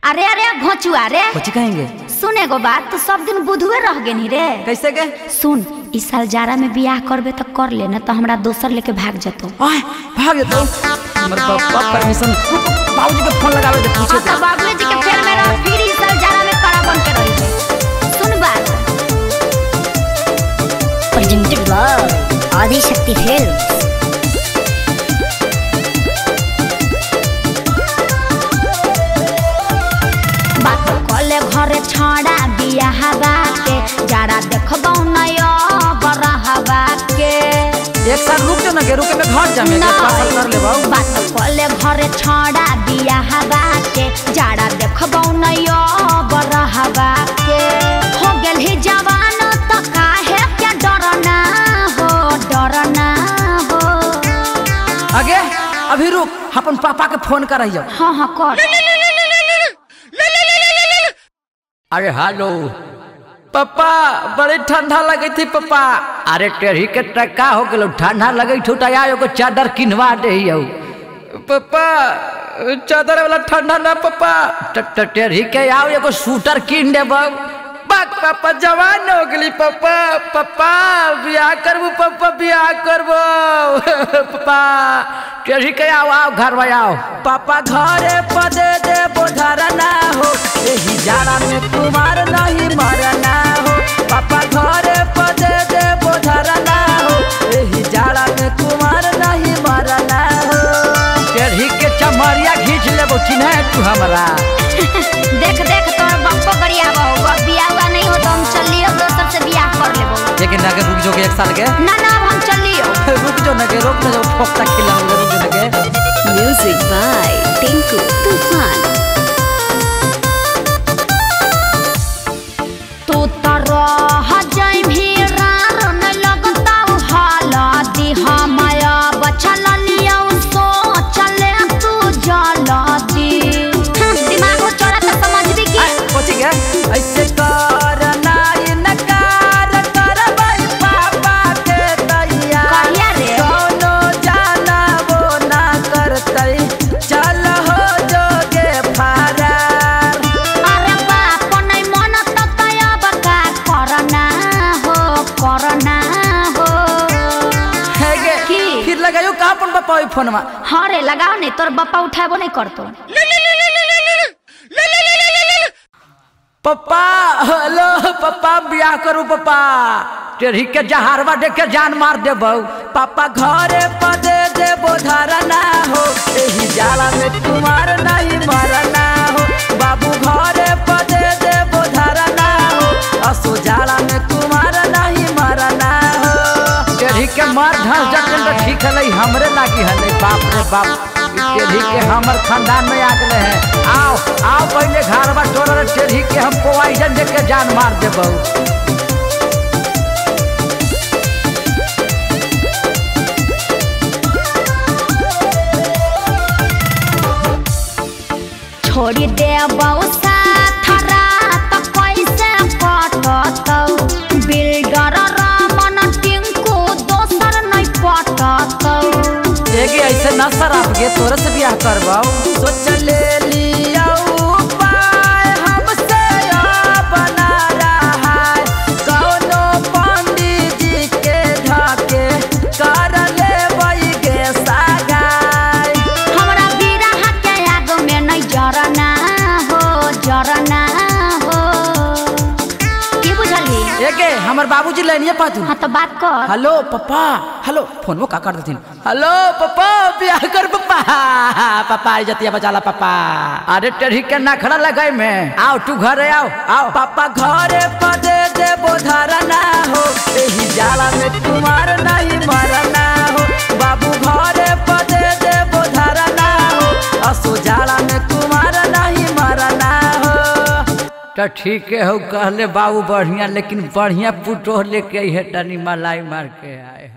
अरे अरे घोचुआ रे कुछ कहेंगे। सुने गो बात तो सब दिन बुधवे रह गे नी रे। कैसे के? सुन इस साल जाड़ा में बियाह करबे तो कर ले ना तो हमरा दोसर लेके भाग जतो। भाग जतो हमर पापा परमिशन बाबूजी के फोन लगावे दे पूछे तो बाबूजी के फेर में रह फिर इस साल जाड़ा में कड़ा बन के रही। सुन बात प्रेजेंटेड बाय आदि शक्ति फिल्म्स। घरे छड़ा बियाह बाके जाड़ा देखबौ नयो बरहवा के। एक साल रुक जो ना के रुके में घर जामे के पासल कर लेबौ। बात कोले घरे छड़ा बियाह बाके जाड़ा देखबौ नयो बरहवा के। हो गेल ही जवान त काहे के डरना हो आगे अभी रुक अपन पापा के फोन करइयो। हां कर। अरे हेलो पापा, बड़ी ठंडा लगी थी पापा। अरे टेढ़ी के टका हो गलो, ठंडा लगी थी तो आयो को चादर किनवा दे पापा। चादर वाला ठंडा ना पापा, टेढ़ी के आओ एगो स्वेटर किन दे पापा। जवान हो गली पापा। पापा बियाह करबो पापा, बियाह करबो पापा। टेढ़ी के आओ घर में आओ पापा घरे पदे दे बोधरा ना हो, यही जाड़ा में कुमार नहीं मरना हो। पापा घरे पदे दे बोधरा ना हो, यही जाड़ा में कुमार नहीं मरना हो। टेढ़ी के चमरिया खींच लेबो चिन्ह तू हमरा। देख देख तोर बप्पो गरियावा हो, बियाह नहीं हो तो हम चलियो दोसर से बियाह कर लेबो। लेकिन ना के रुक जो के एक साल के ना अब हम चलियो। रुक जो ना के रुक जो फोकता खिलाऊंगा रुक जो ना के। म्यूजिक बाय टिंकू तूफान। तू तरह जाई भीरा न लगता हाला दी हमया बचल लियो सो चले तू जाला दी। दिमाग को चोरा तो समझ भी की पहुंच गया। ऐसे करना इनकार कर भाई पापा के दैया। कहिया रे दोनों जाना वो ना करते, चल हो जोगे फरार। अरे बाप नहीं मन तो तयब का करना हो है गे की? फिर लगायो का अपन पापा ओई फोन में। हाँ रे लगाओ नहीं तोर बप्पा उठाबो नहीं करतो। पापा हेलो पापा बियाह करू पापा। टेढ़ी के जहारवा देख के जान मार देबो। पापा घरे पदे दे बोधरा ना हो, यही जाला में कुमार नहीं मरना हो। बाबू घरे पदे दे बोधरा ना हो, असो जाला में कुमार नहीं मरना हो। टेढ़ी के मार ढांस जटन तो ठीक है, हमरे लागी है। बाप रे बाप, टेढ़ी के हमर खानदान में आ गए हैं। आओ आओ पहले घरवा टोरा टेढ़ी के हम पोइजन दे के जान मार देबो। छोड़ी दे बौसा थरा तो कैसे कटतौ। बिल्डर रामन टिंकू दोसर नहीं पटतौ। एगे ऐसे न शराब गे तोरे से बियाह करबौ। सोच ले लियो उपाय हमसे बना रहा है, कौनो पंडित जी के ढाके कर ले वही गे सागाई। हमरा बिरहा के आग में नहीं जरना हो की बुझली? एगे हमर बाबूजी लेनिए पातू। हाँ तो बात कर। हेलो पापा, हेलो फोन वो का कर देथिन। हेलो पापा बियाह कर पापा। पापा आई जतिया बचाला पापा। अरे टेढ़ी के नखरा लगाई में आओ तू घरे आओ आओ। पापा घरे पदे दे बोधरा ना हो, यही जाला में कुमार नहीं मरना हो। बाबू घरे पदे दे बोधरा ना हो, असो जाला में कुमार नहीं मरना हो। तो ठीक है हो कहले बाबू बढ़िया, लेकिन बढ़िया पुटो लेके है तनी मलाई मार के आए।